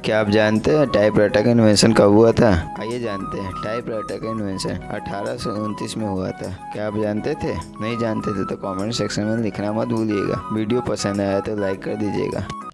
क्या आप जानते हैं टाइपराइटर का इन्वेंशन कब हुआ था? आइए जानते हैं। टाइपराइटर का इन्वेंशन 1829 में हुआ था। क्या आप जानते थे? नहीं जानते थे तो कमेंट सेक्शन में लिखना मत भूलिएगा। वीडियो पसंद आया तो लाइक कर दीजिएगा।